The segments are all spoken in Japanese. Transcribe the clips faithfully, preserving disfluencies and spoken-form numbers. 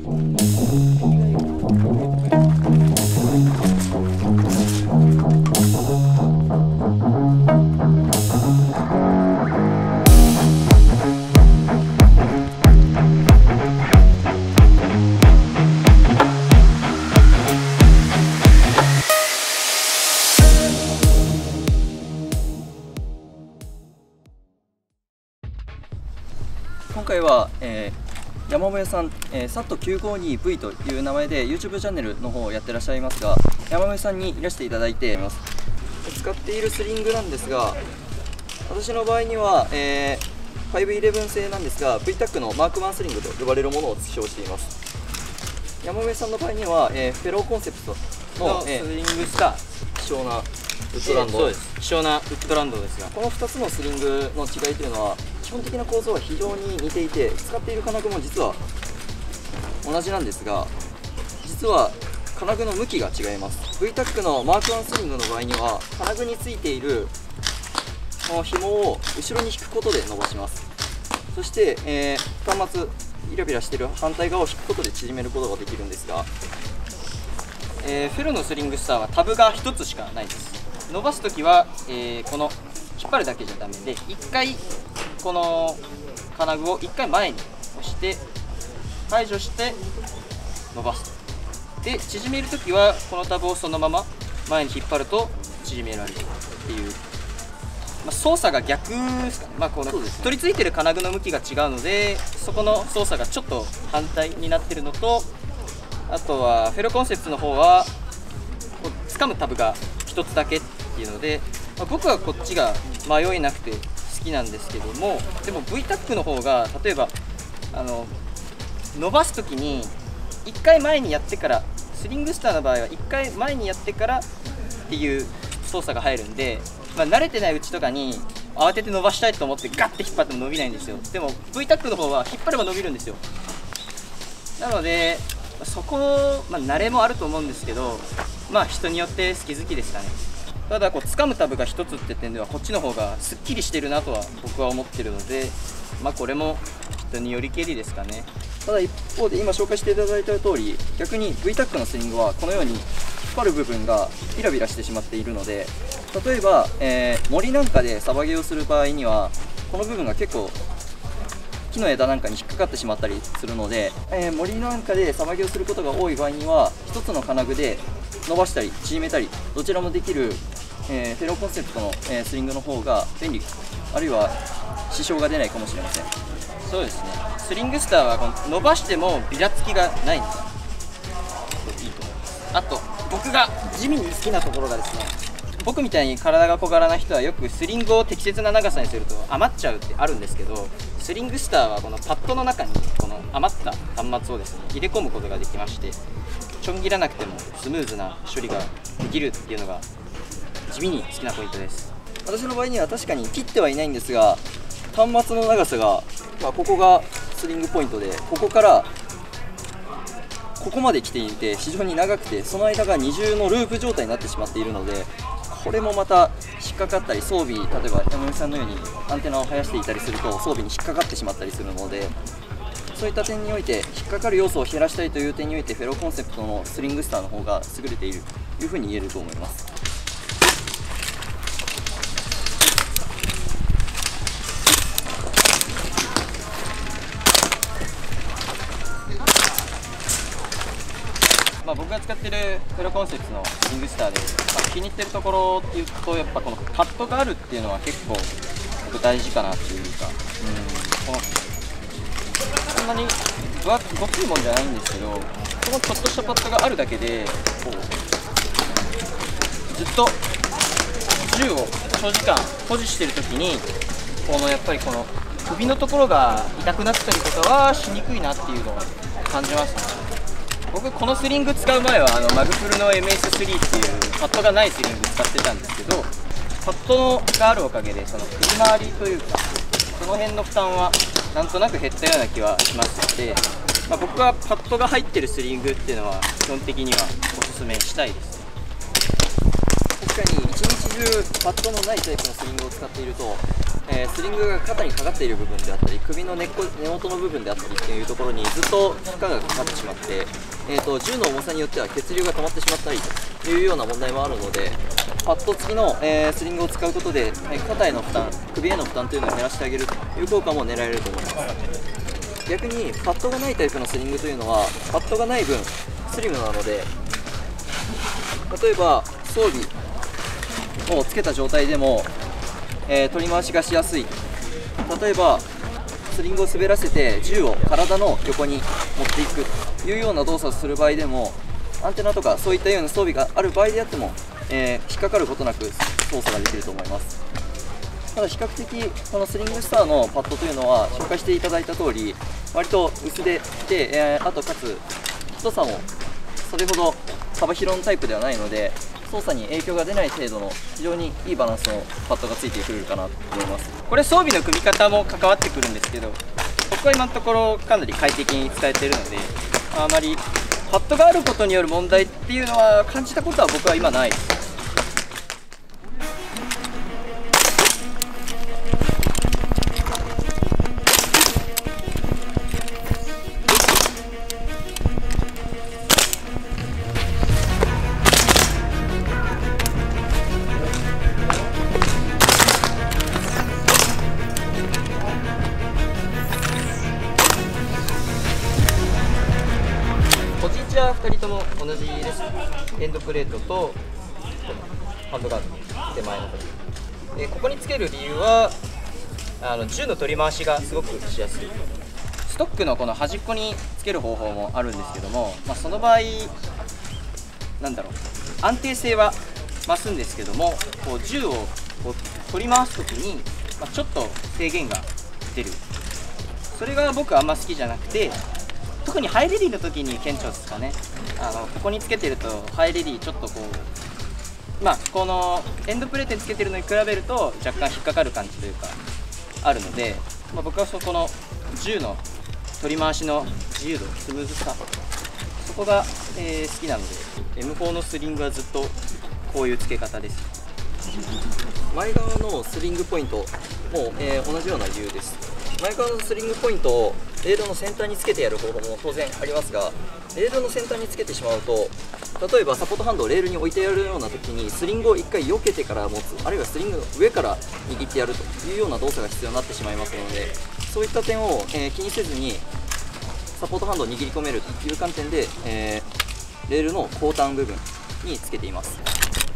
今回は、えー、山萌さん、えー、サット きゅうごにブイ という名前で YouTube チャンネルの方をやってらっしゃいますが、山萌さんにいらしていただいています。使っているスリングなんですが、私の場合には、えー、ファイブイレブン 製なんですが ブイタック のマークワンスリングと呼ばれるものを使用しています。山萌さんの場合には、えー、フェローコンセプトの、えー、 スリングスター希少なウッドランド、 そうです、希少なウッドランドですが、 このふたつのスリングの違いというのは基本的な構造は非常に似ていて、使っている金具も実は同じなんですが、実は金具の向きが違います。 ブイタック のマークワンスリングの場合には金具についているこの紐を後ろに引くことで伸ばします。そして、えー、端末ビラビラしている反対側を引くことで縮めることができるんですが、 えー、フェロのスリングスターはタブがひとつしかないです。伸ばすときは、えー、この引っ張るだけじゃダメで、いっかいこの金具をいっかい前に押して解除して伸ばす。で縮めるときはこのタブをそのまま前に引っ張ると縮められるっていう、まあ、操作が逆ですかね。まあこの取り付いてる金具の向きが違うので、そこの操作がちょっと反対になってるのと、あとはフェロコンセプトの方はこう掴むタブがひとつだけっていうので、まあ、僕はこっちが迷いなくて好きなんですけども、でも ブイタック の方が例えばあの伸ばす時にいっかい前にやってから、スリングスターの場合はいっかい前にやってからっていう操作が入るんで、まあ、慣れてないうちとかに慌てて伸ばしたいと思ってガッて引っ張っても伸びないんですよ。でも ブイタック の方は引っ張れば伸びるんですよ。なのでそこ、まあ、慣れもあると思うんですけど、まあ人によって好き好きですかね。ただこう掴むタブがひとつって点ではこっちの方がすっきりしてるなとは僕は思ってるので、まあこれも人によりけりですかね。 ただ一方で今紹介していただいた通り、逆に ブイタック のスリングはこのように引っ張る部分がビラビラしてしまっているので、例えば、えー、森なんかでサバゲーをする場合にはこの部分が結構木の枝なんかに引っかかってしまったりするので、えー、森なんかでサバゲーをすることが多い場合にはひとつの金具で伸ばしたり縮めたりどちらもできる、えー、フェローコンセプトの、えー、スリングの方が便利、あるいは支障が出ないかもしれません。 そうですね、スリングスターはこの伸ばしてもビラつきがないんですよ。いいと思います。あと僕が地味に好きなところがですね、僕みたいに体が小柄な人はよくスリングを適切な長さにすると余っちゃうってあるんですけど、スリングスターはこのパッドの中にこの余った端末をですね入れ込むことができまして、ちょん切らなくてもスムーズな処理ができるっていうのが地味に好きなポイントです。 私の場合には確かに切ってはいないんですが、端末の長さが、まあ、ここがスリングポイントで、ここからここまで来ていて非常に長くて、その間が二重のループ状態になってしまっているので、これもまた引っかかったり、装備、例えば山本さんのようにアンテナを生やしていたりすると装備に引っかかってしまったりするので、そういった点において引っかかる要素を減らしたいという点においてフェローコンセプトのスリングスターの方が優れているというふうに言えると思います。 まあ僕が使っているフェロコンセプトのスリングスターで、まあ、気に入ってるところっていうと、やっぱこのパッドがあるっていうのは結構僕大事かなっていうか、うん、このそんなに分厚ごついもんじゃないんですけど、このちょっとしたパッドがあるだけでこうずっと銃を長時間保持してるときに、このやっぱりこの首のところが痛くなったりとかはしにくいなっていうのを感じますね。僕このスリング使う前はあのマグフルの エムエススリー っていうパッドがないスリング使ってたんですけど、パッドがあるおかげでその首回りというかその辺の負担はなんとなく減ったような気はしますので、まあ、僕はパッドが入ってるスリングっていうのは基本的にはおすすめしたいです。 かに一日中パッドのないタイプのスリングを使っていると、えー、スリングが肩にかかっている部分であったり首の根っこ根元の部分であったりっていうところにずっと負荷がかかってしまって、えー、と銃の重さによっては血流が止まってしまったりというような問題もあるので、パッド付きの、えー、スリングを使うことで、えー、肩への負担、首への負担というのを減らしてあげるという効果も狙えると思います。逆にパッドがないタイプのスリングというのはパッドがない分スリムなので、例えば装備をつけた状態でも、えー、取り回しがしやすい。例えばスリングを滑らせて銃を体の横に持っていくというような動作をする場合でも、アンテナとかそういったような装備がある場合であっても、えー、引っかかることなく操作ができると思います。ただ比較的このスリングスターのパッドというのは紹介していただいた通り割と薄手で、えー、あとかつ太さもそれほど幅広のタイプではないので、操作に影響が出ない程度の非常にいいバランスのパッドがついてくるかなと思います。 これ装備の組み方も関わってくるんですけど、僕は今のところかなり快適に使えているので、あまりパッドがあることによる問題っていうのは感じたことは僕は今ないです。 ポジ位置はふたりとも同じです。エンドプレートとハンドガード手前のところで、ここにつける理由はあの銃の取り回しがすごくしやすい。 ストックのこの端っこにつける方法もあるんですけども、まあ、その場合なんだろう安定性は増すんですけども、こう銃をこう取り回すときに、まあ、ちょっと制限が出る。それが僕はあんま好きじゃなくて、特にハイレディの時に顕著ですかね。あのここにつけてるとハイレディちょっとこうまあこのエンドプレートにつけてるのに比べると若干引っかかる感じというかあるので、まあ、僕はそこの銃の取り回しの自由度、スムーズさ、そこが、えー、好きなので エムフォー のスリングはずっとこういう付け方です。 前側のスリングポイントも、えー、同じような理由です。前側のスリングポイントをレールの先端につけてやる方法も当然ありますが、レールの先端につけてしまうと、例えばサポートハンドをレールに置いてやるような時にスリングをいっかい避けてから持つ、あるいはスリングの上から握ってやるというような動作が必要になってしまいますので、そういった点を、えー、気にせずにサポートハンドを握り込めるという観点で、えー、レールの後端部分につけています。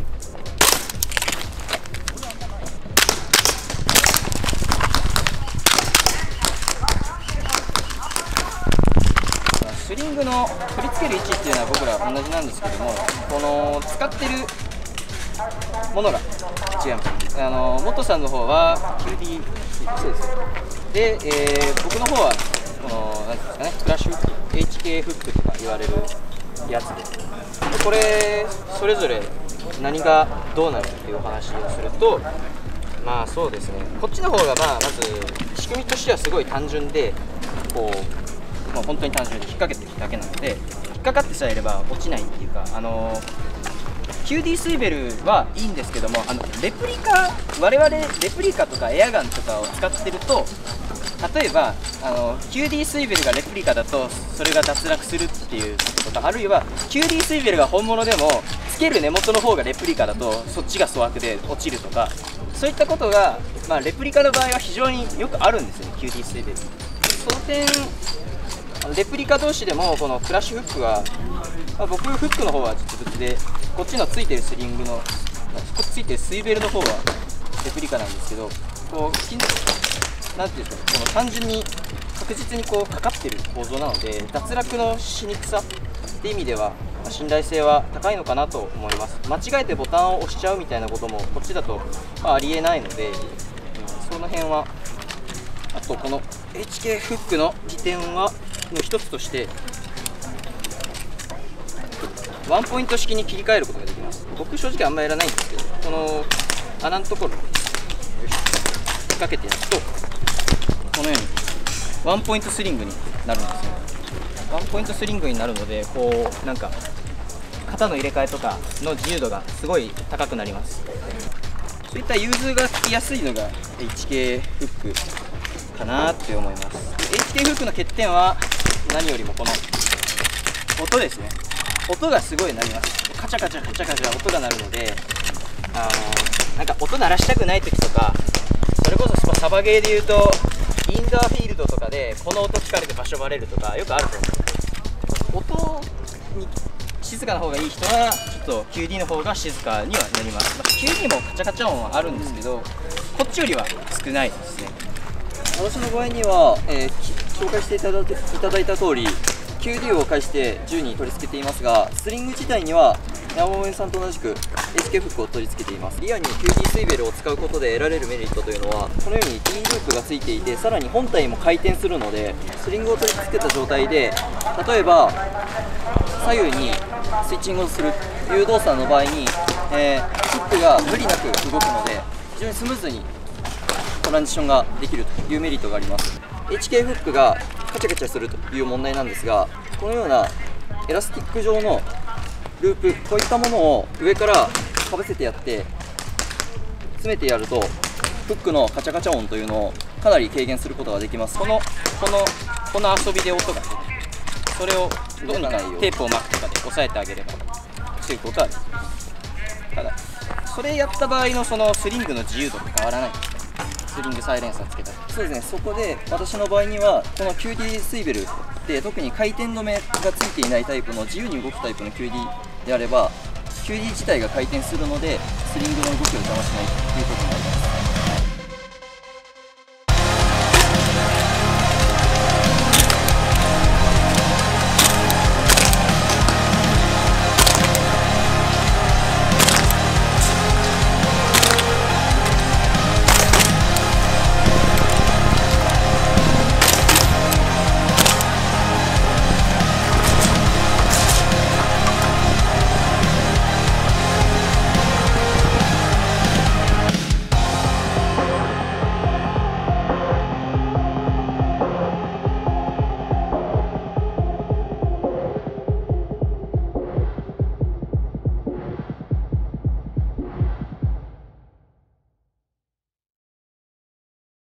スリングの取り付ける位置っていうのは僕ら同じなんですけども、この使ってるものが違います。あのモトさんの方は キューディー そうですで、えー、僕の方はこの何ですかね、クラッシュフック エイチケー フックとか言われるやつです。でこれそれぞれ何がどうなるっていうお話をすると、まあそうですね、こっちの方がまあまず仕組みとしてはすごい単純で、こうもう本当に単純に引っ掛けてるだけなので、引っかかってさえいれば落ちないっていうか、あの キューディー スイベルはいいんですけども、あのレプリカ我々レプリカとかエアガンとかを使ってると、例えばあの キューディー スイベルがレプリカだとそれが脱落するっていうこととか、あるいは キューディー スイベルが本物でもつける根元の方がレプリカだとそっちが粗悪で落ちるとか、そういったことが、まあ、レプリカの場合は非常によくあるんですよね、 キューディー スイベル。その点レプリカ同士でもこのクラッシュフックは、まあ、僕フックの方は実物で、こっちのついてるスリングのこっちついてるスイベルの方はレプリカなんですけど、こうなんていうんですか、この単純に確実にこうかかってる構造なので、脱落のしにくさっていう意味では、まあ、信頼性は高いのかなと思います。間違えてボタンを押しちゃうみたいなこともこっちだと、まあ、ありえないので、うん、その辺は。あとこの エイチケー フックの利点はの一つとして、ワンポイント式に切り替えることができます。僕正直あんまやらないんですけど、この穴のところ引っ掛けてやるとこのようにワンポイントスリングになるんですよ。ワンポイントスリングになるので、こうなんか型の入れ替えとかの自由度がすごい高くなります。そういった融通がつきやすいのが エイチケー フックかなって思います。 エイチケー フックの欠点は何よりもこの音ですね。音がすごい鳴ります。カチャカチャカチャカチャ音が鳴るので、あのなんか音鳴らしたくない時とか、それこそサバゲーでいうとインドアフィールドとかでこの音聞かれて場所バレるとかよくあると思う。音に静かな方がいい人はちょっと キューディー の方が静かにはなります。まあ、キューディー もカチャカチャ音はあるんですけど、こっちよりは少ないですね。 私の場合には、えー、紹介していただいていただいた通り キューディー を介して銃に取り付けていますが、スリング自体には山本さんと同じく エイチケー フックを取り付けています。リアに キューディー スイベルを使うことで得られるメリットというのは、このように D ループがついていて、さらに本体も回転するので、スリングを取り付けた状態で、例えば左右にスイッチングをするという動作の場合に、えー、フックが無理なく動くので非常にスムーズにトランジションができるというメリットがあります。 エイチケー フックがカチャカチャするという問題なんですが、このようなエラスティック状のループ、こういったものを上からかぶせてやって詰めてやると、フックのカチャカチャ音というのをかなり軽減することができます。このこのこの遊びで音が出て、それをどうにかテープを巻くとかで押さえてあげれば防ぐことはできます。ただそれやった場合のそのスリングの自由度って変わらないんですか？スリングサイレンサーつけたら。 そうですね、そこで私の場合にはこの キューディー スイベルで特に回転止めがついていないタイプの自由に動くタイプの キューディー であれば キューディー 自体が回転するのでスリングの動きを邪魔しないということになります。